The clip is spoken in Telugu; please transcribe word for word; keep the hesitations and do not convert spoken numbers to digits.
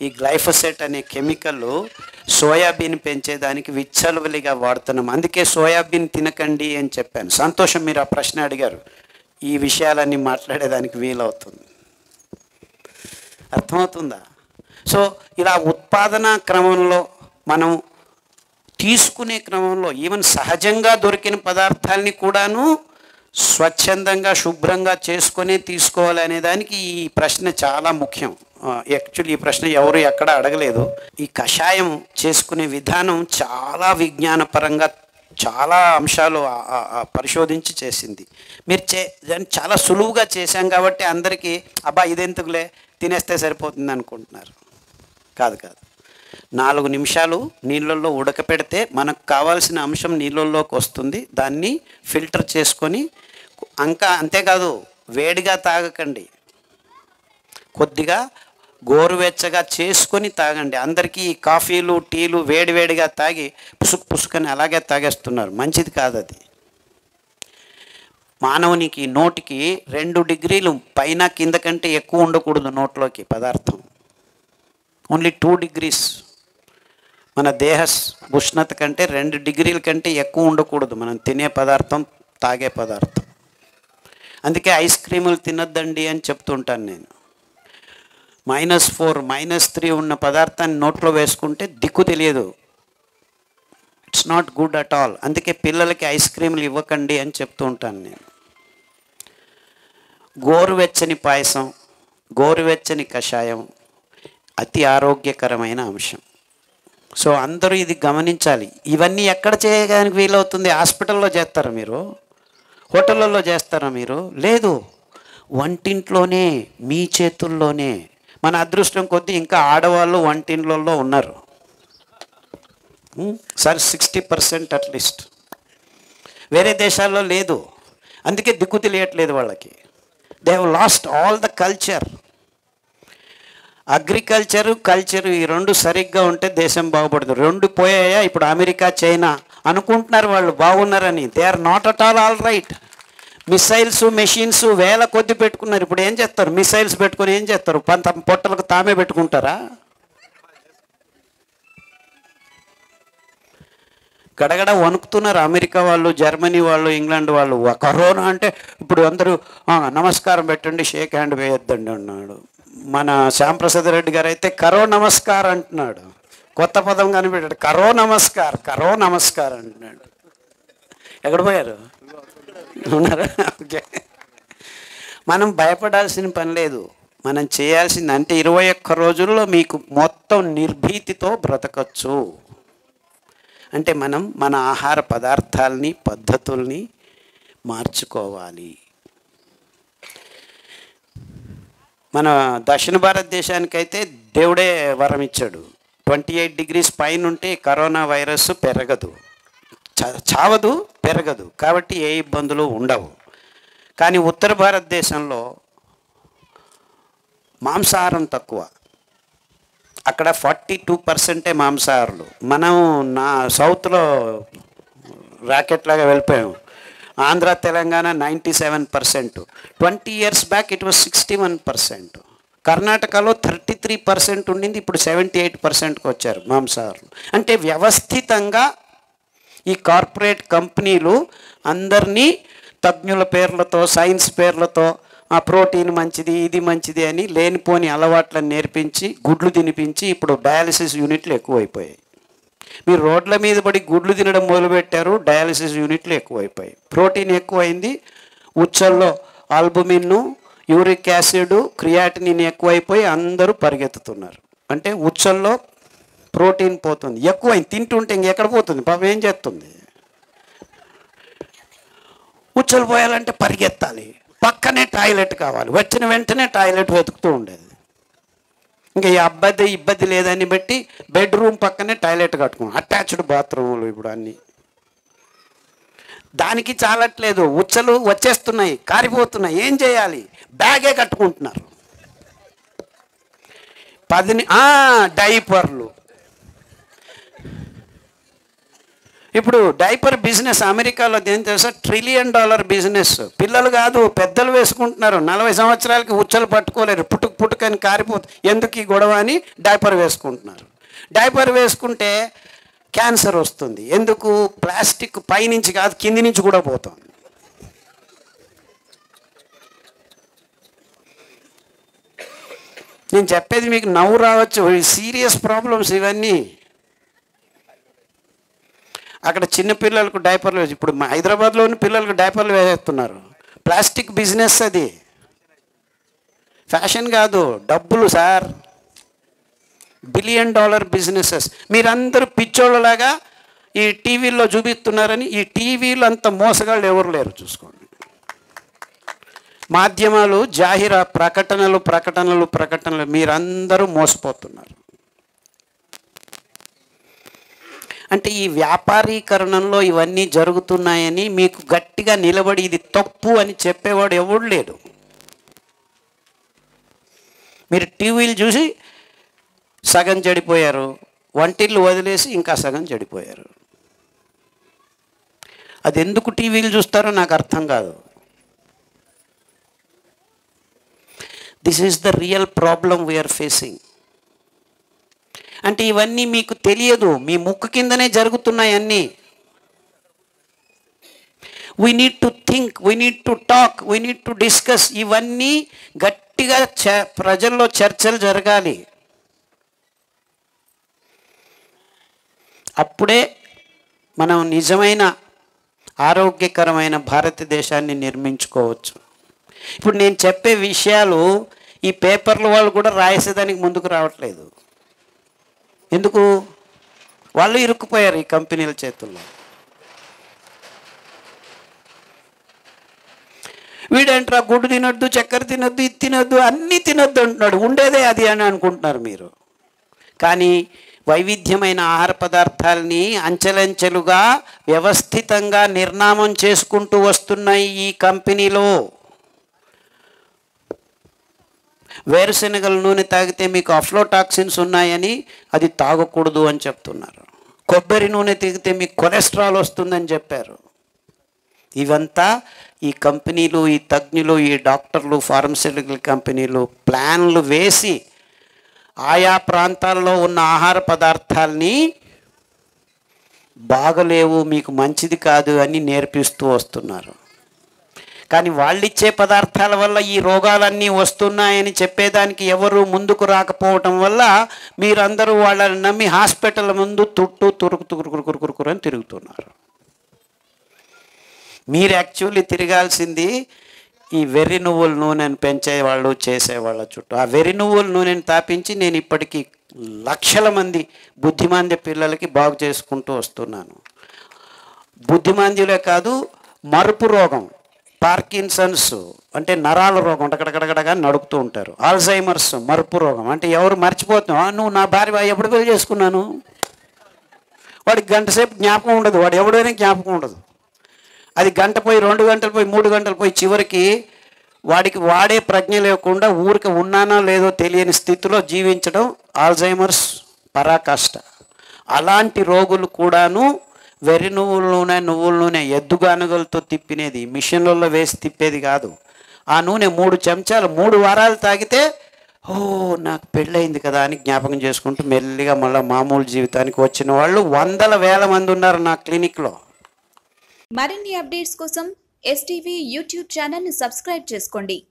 ఈ గ్లైఫోసేట్ అనే కెమికల్ సోయాబీన్ పెంచేదానికి విచ్చలవిడిగా వాడుతున్నాం. అందుకే సోయాబీన్ తినకండి అని చెప్పాను. సంతోషం, మీరు ఆ ప్రశ్న అడిగారు. ఈ విషయాలన్నీ మాట్లాడేదానికి వీలవుతుంది. అర్థమవుతుందా? సో ఇలా ఉత్పాదన క్రమంలో మనం తీసుకునే క్రమంలో ఈవెన్ సహజంగా దొరికిన పదార్థాలని కూడాను స్వచ్ఛందంగా శుభ్రంగా చేసుకొని తీసుకోవాలి అనే దానికి ఈ ప్రశ్న చాలా ముఖ్యం. యాక్చువల్లీ ఈ ప్రశ్న ఎవరు ఎక్కడ అడగలేదు. ఈ కషాయం చేసుకునే విధానం చాలా విజ్ఞానపరంగా చాలా అంశాలు పరిశోధించి చేసింది. మీరు చే దాన్ని చాలా సులువుగా చేశాం కాబట్టి అందరికీ అబ్బా ఇదెందుకులే తినేస్తే సరిపోతుంది అనుకుంటున్నారు. కాదు కాదు నాలుగు నిమిషాలు నీళ్ళల్లో ఉడకపెడితే మనకు కావాల్సిన అంశం నీళ్ళల్లోకి వస్తుంది. దాన్ని ఫిల్టర్ చేసుకొని ఇంకా అంతేకాదు వేడిగా తాగకండి, కొద్దిగా గోరువెచ్చగా చేసుకొని తాగండి. అందరికీ కాఫీలు టీలు వేడివేడిగా తాగి పుసుకు పుసుకని అలాగే తాగేస్తున్నారు. మంచిది కాదు అది. మానవునికి నోటికి రెండు డిగ్రీలు పైన కింద కంటే ఎక్కువ ఉండకూడదు నోట్లోకి పదార్థం. ఓన్లీ టూ డిగ్రీస్ మన దేహ ఉష్ణత కంటే రెండు డిగ్రీల కంటే ఎక్కువ ఉండకూడదు మనం తినే పదార్థం, తాగే పదార్థం. అందుకే ఐస్ క్రీములు తినొద్దండి అని చెప్తుంటాను నేను. మైనస్ ఫోర్ మైనస్ త్రీ ఉన్న పదార్థాన్ని నోట్లో వేసుకుంటే దిక్కు తెలియదు. It's not good at all. అందుకే పిల్లలకి ఐస్ క్రీములు ఇవ్వకండి అని చెప్తూ ఉంటాను నేను. గోరువెచ్చని పాయసం, గోరువెచ్చని కషాయం అతి ఆరోగ్యకరమైన అంశం. సో అందరూ ఇది గమనించాలి. ఇవన్నీ ఎక్కడ చేయడానికి వీలవుతుంది? హాస్పిటల్లో చేస్తారా మీరు? హోటళ్ళల్లో చేస్తారా మీరు? లేదు, వంటింట్లోనే, మీ చేతుల్లోనే. మన అదృష్టం కొద్దీ ఇంకా ఆడవాళ్ళు వంటింట్లలో ఉన్నారు సార్, సిక్స్టీ పర్సెంట్ అట్లీస్ట్. వేరే దేశాల్లో లేదు. అందుకే దిక్కు తెలియట్లేదు వాళ్ళకి. They have lost all the culture. Agriculture culture ఈ రెండు సరిగ్గా ఉంటే దేశం బాగుపడదు. రెండు పోయాయా ఇప్పుడు అమెరికా చైనా అనుకుంటున్నారు వాళ్ళు బాగున్నారని. They are not at all all right. Missiles machines వేల కొద్ది పెట్టుకున్నారు. ఇప్పుడు ఏం చేస్తారు? మిసైల్స్ పెట్టుకొని ఏం చేస్తారు? తమ పొట్టలకు తామే పెట్టుకుంటారా? గడగడ వణుకుతున్నారు అమెరికా వాళ్ళు, జర్మనీ వాళ్ళు, ఇంగ్లాండ్ వాళ్ళు. కరోనా అంటే ఇప్పుడు అందరూ నమస్కారం పెట్టండి, షేక్ హ్యాండ్ వేయొద్దండి అన్నాడు. మన శ్యాంప్రసాద్ రెడ్డి గారు అయితే కరో నమస్కార్ అంటున్నాడు. కొత్త పదం కనిపెట్టాడు, కరో నమస్కార్, కరో నమస్కార్ అంటున్నాడు. ఎక్కడ పోయారు? ఉన్నారా? ఓకే. మనం భయపడాల్సిన పని లేదు. మనం చేయాల్సింది అంటే ఇరవై ఒక్క రోజుల్లో మీకు మొత్తం నిర్భీతితో బ్రతకచ్చు. అంటే మనం మన ఆహార పదార్థాలని, పద్ధతుల్ని మార్చుకోవాలి. మన దక్షిణ భారతదేశానికైతే దేవుడే వరం ఇచ్చాడు. ట్వంటీ ఎయిట్ డిగ్రీస్ పైన ఉంటే కరోనా వైరస్ పెరగదు, చావదు, పెరగదు. కాబట్టి ఏ ఇబ్బందులు ఉండవు. కానీ ఉత్తర భారతదేశంలో మాంసాహారం తక్కువ. అక్కడ ఫార్టీ టూ పర్సెంటే మాంసాహారులు. మనం నా సౌత్లో రాకెట్ లాగా వెళ్ళిపోయాము. Andhra Telangana ninety seven percent. Twenty years back it was sixty one percent. కర్ణాటకలో థర్టీ త్రీ పర్సెంట్ ఉండింది, ఇప్పుడు సెవెంటీ ఎయిట్ పర్సెంట్కి వచ్చారు మాంసాహారులు. అంటే వ్యవస్థితంగా ఈ కార్పొరేట్ కంపెనీలు అందరినీ తజ్ఞుల పేర్లతో, సైన్స్ పేర్లతో ఆ ప్రోటీన్ మంచిది, ఇది మంచిది అని లేనిపోని అలవాట్లను నేర్పించి గుడ్లు తినిపించి ఇప్పుడు డయాలసిస్ యూనిట్లు ఎక్కువైపోయాయి. మీరు రోడ్ల మీద పడి గుడ్లు తినడం మొదలుపెట్టారు, డయాలసిస్ యూనిట్లు ఎక్కువైపోయాయి. ప్రోటీన్ ఎక్కువైంది, ఉచ్చల్లో ఆల్బుమిన్, యూరిక్ యాసిడ్, క్రియాటినిన్ ఎక్కువైపోయి అందరూ పరిగెత్తుతున్నారు. అంటే ఉచ్చల్లో ప్రోటీన్ పోతుంది, ఎక్కువైంది. తింటుంటే ఇంకెక్కడ పోతుంది? పాపం ఏం చేస్తుంది? ఉచ్చలు పోయాలంటే పరిగెత్తాలి, పక్కనే టాయిలెట్ కావాలి, వచ్చిన వెంటనే టాయిలెట్ వెతుకుతూ ఉండేది. ఇంకా ఈ అబ్బాయి ఇబ్బంది లేదని బట్టి బెడ్రూమ్ పక్కనే టాయిలెట్ కట్టుకున్నాం, అటాచ్డ్ బాత్రూములు ఇప్పుడు అన్నీ. దానికి చాలట్లేదు, ఉచ్చలు వచ్చేస్తున్నాయి, కారిపోతున్నాయి. ఏం చేయాలి? బ్యాగే కట్టుకుంటున్నారు. పదిని డైపర్లు ఇప్పుడు డైపర్ బిజినెస్ అమెరికాలో దేని తెలుసా, ట్రిలియన్ డాలర్ బిజినెస్. పిల్లలు కాదు పెద్దలు వేసుకుంటున్నారు. నలభై సంవత్సరాలకి ఉచ్చలు పట్టుకోలేరు, పుట్టుకు పుట్టుకని కారిపోతుంది. ఎందుకు ఈ గొడవ అని డైపర్ వేసుకుంటున్నారు. డైపర్ వేసుకుంటే క్యాన్సర్ వస్తుంది. ఎందుకు? ప్లాస్టిక్ పైనుంచి కాదు కింది నుంచి కూడా పోతుంది. నేను చెప్పేది మీకు నవ్వు రావచ్చు, సీరియస్ ప్రాబ్లమ్స్ ఇవన్నీ. అక్కడ చిన్న పిల్లలకు డైపర్లు వేసి, ఇప్పుడు హైదరాబాద్లోని పిల్లలకు డైపర్లు వేసేస్తున్నారు. ప్లాస్టిక్ బిజినెస్ అది, ఫ్యాషన్ కాదు, డబ్బులు సార్. Billion dollar businesses. మీరందరూ పిచ్చోళ్ళలాగా ఈ టీవీల్లో చూపిస్తున్నారని, ఈ టీవీలు అంత మోసగాళ్ళు ఎవరు లేరు చూసుకోండి. మాధ్యమాలు జాహిరా ప్రకటనలు ప్రకటనలు ప్రకటనలు మీరందరూ మోసపోతున్నారు. అంటే ఈ వ్యాపారీకరణంలో ఇవన్నీ జరుగుతున్నాయని మీకు గట్టిగా నిలబడి ఇది తప్పు అని చెప్పేవాడు ఎవడు లేడు. మీరు టీవీలు చూసి సగం చెడిపోయారు, వంటిళ్ళు వదిలేసి ఇంకా సగం చెడిపోయారు. అది ఎందుకు టీవీలు చూస్తారో నాకు అర్థం కాదు. This is the real problem we are facing. అంటే ఇవన్నీ మీకు తెలియదు, మీ ముక్కు కిందనే జరుగుతున్నాయి అన్నీ. We need to think, we need to talk, we need to discuss. ఇవన్నీ గట్టిగా చ ప్రజల్లో చర్చలు జరగాలి. అప్పుడే మనం నిజమైన ఆరోగ్యకరమైన భారతదేశాన్ని నిర్మించుకోవచ్చు. ఇప్పుడు నేను చెప్పే విషయాలు ఈ పేపర్ల వాళ్ళు కూడా రాసేదానికి ముందుకు రావట్లేదు. ఎందుకు? వాళ్ళు ఇరుక్కుపోయారు ఈ కంపెనీల చేతుల్లో. వీడంటారా గుడ్డు తినొద్దు, చక్కెర తినొద్దు, ఇది తినొద్దు, అన్నీ తినొద్దు అంటున్నాడు. ఉండేదే అది అని అనుకుంటున్నారు మీరు. కానీ వైవిధ్యమైన ఆహార పదార్థాలని అంచెలంచెలుగా వ్యవస్థితంగా నిర్నామం చేసుకుంటూ వస్తున్నాయి ఈ కంపెనీలో. వేరుశనగల నూనె తాగితే మీకు అఫ్లోటాక్సిన్స్ ఉన్నాయని అది తాగకూడదు అని చెప్తున్నారు. కొబ్బరి నూనె తాగితే మీకు కొలెస్ట్రాల్ వస్తుందని చెప్పారు. ఇవంతా ఈ కంపెనీలు, ఈ తజ్ఞులు, ఈ డాక్టర్లు, ఫార్మస్యూటికల్ కంపెనీలు ప్లాన్లు వేసి ఆయా ప్రాంతాల్లో ఉన్న ఆహార పదార్థాలని బాగలేవు, మీకు మంచిది కాదు అని నేర్పిస్తూ వస్తున్నారు. కానీ వాళ్ళిచ్చే పదార్థాల వల్ల ఈ రోగాలన్నీ వస్తున్నాయని చెప్పేదానికి ఎవరు ముందుకు రాకపోవటం వల్ల మీరందరూ వాళ్ళని నమ్మి హాస్పిటల్ ముందు తుట్టు తురుకు తురుకు కురుకురు అని తిరుగుతున్నారు. మీరు యాక్చువల్లీ తిరగాల్సింది ఈ వెర్రి నువ్వుల నూనెను పెంచేవాళ్ళు, చేసేవాళ్ళ చుట్టూ. ఆ వెర్రి నువ్వుల నూనెను తాపించి నేను ఇప్పటికీ లక్షల మంది బుద్ధిమాంద్య పిల్లలకి బాగు చేసుకుంటూ వస్తున్నాను. బుద్ధిమాంద్యులే కాదు, మరుపు రోగం, పార్కిన్సన్స్ అంటే నరాల రోగం, అక్కడక్కడక్కడగా నడుపుతూ ఉంటారు. ఆల్జైమర్స్ మరుపు రోగం అంటే ఎవరు మర్చిపోతున్నావు, నువ్వు నా భార్య ఎప్పుడు పెళ్లి చేసుకున్నాను, వాడికి గంట సేపు జ్ఞాపకం ఉండదు, వాడు ఎవడైనా జ్ఞాపకం ఉండదు. అది గంట పోయి రెండు గంటలు పోయి మూడు గంటలు పోయి చివరికి వాడికి వాడే ప్రజ్ఞ లేకుండా ఊరికి ఉన్నానో లేదో తెలియని స్థితిలో జీవించడం ఆల్జైమర్స్ పరాకాష్ట. అలాంటి రోగులు కూడాను వెర్రి నువ్వుల నూనె, నువ్వుల నూనె ఎద్దుగానుగలతో తిప్పినేది, మిషన్లలో వేసి తిప్పేది కాదు. ఆ నూనె మూడు చెంచాలు మూడు వారాలు తాగితే ఓ నాకు పెళ్ళయింది కదా అని జ్ఞాపకం చేసుకుంటూ మెల్లిగా మళ్ళీ మామూలు జీవితానికి వచ్చిన వాళ్ళు వందల వేల మంది ఉన్నారు నా క్లినిక్లో. మరిన్ని అప్డేట్స్ కోసం ఎస్టీవీ యూట్యూబ్ ఛానల్ని సబ్స్క్రైబ్ చేసుకోండి.